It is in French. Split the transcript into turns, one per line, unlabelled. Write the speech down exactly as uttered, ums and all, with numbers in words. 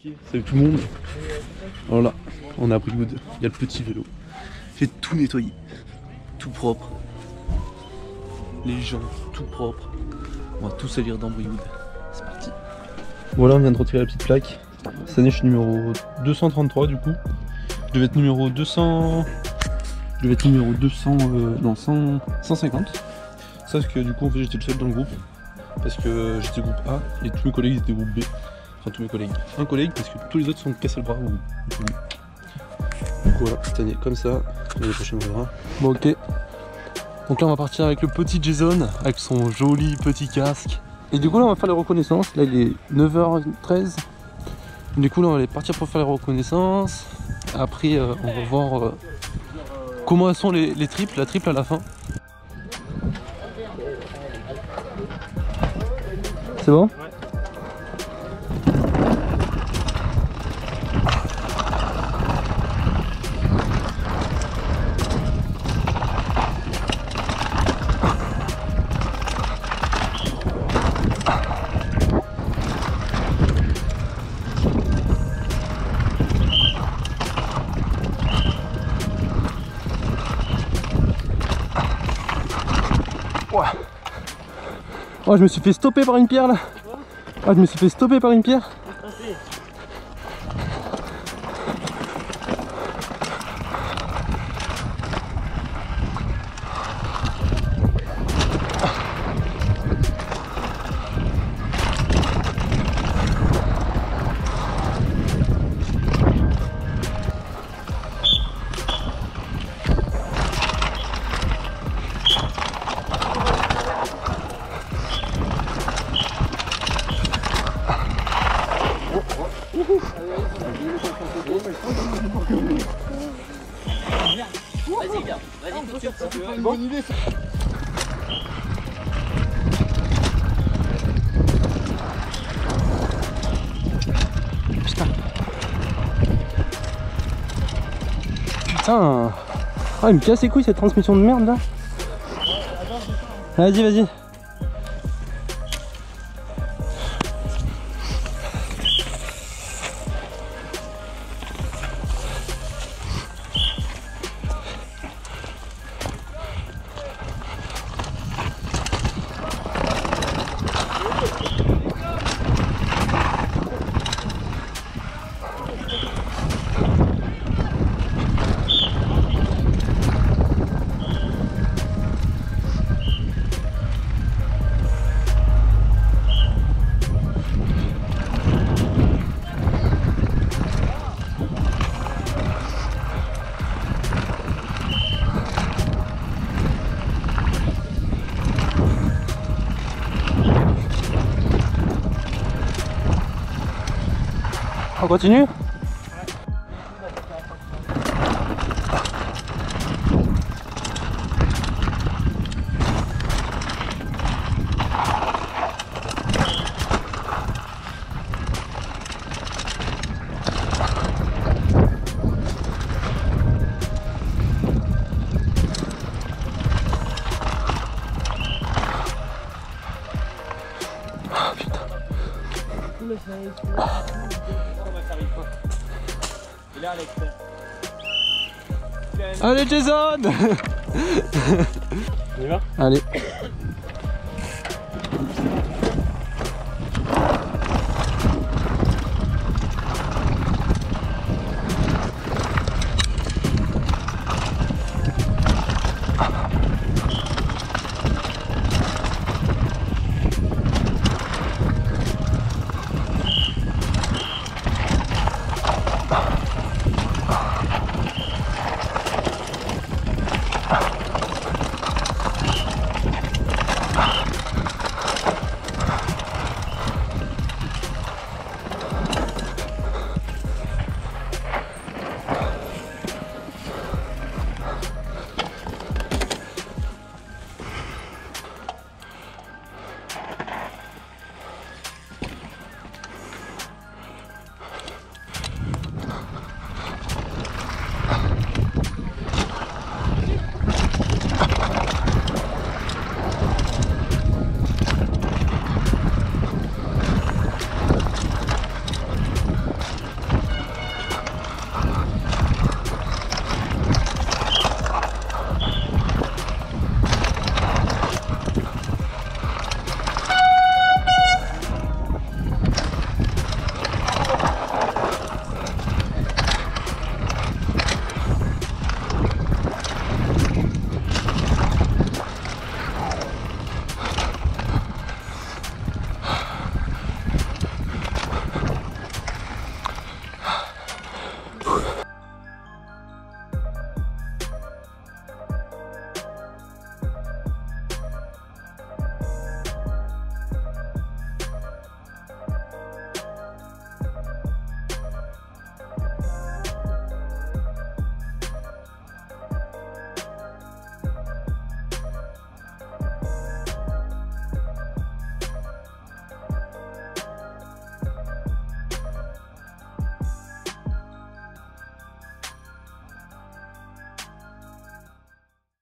Salut tout le monde. Alors là, on a Briwood, il y a le petit vélo. J'ai tout nettoyé, tout propre. Les gens, tout propre. On va tout salir dans Briwood. C'est parti. Voilà, on vient de retirer la petite plaque. Cette année, je suis numéro deux cent trente-trois du coup. Je devais être numéro deux cents. Je devais être numéro deux cents. Euh, non, cent, cent cinquante. Sauf que du coup, en fait, j'étais le seul dans le groupe. Parce que j'étais groupe A et tous mes collègues étaient groupe B. Enfin, tous mes collègues. Un collègue parce que tous les autres sont cassés le bras ou. Donc voilà, cette année, comme ça. L'année prochaine, on verra. Bon, ok. Donc là, on va partir avec le petit Jason, avec son joli petit casque. Et du coup, là, on va faire les reconnaissances. Là, il est neuf heures treize. Du coup, là, on va aller partir pour faire les reconnaissances. Après, euh, on va voir euh, comment sont les, les triples, la triple à la fin. C'est bon? Oh, je me suis fait stopper par une pierre là. Oh, je me suis fait stopper par une pierre.
Vas-y gars, vas-y tout de suite. C'est une
bonne idée.
Putain. Putain. Ah, il me casse les couilles cette transmission de merde là. Vas-y, vas-y. On continue? Ah putain. Allez Jason.
On y va?
Allez.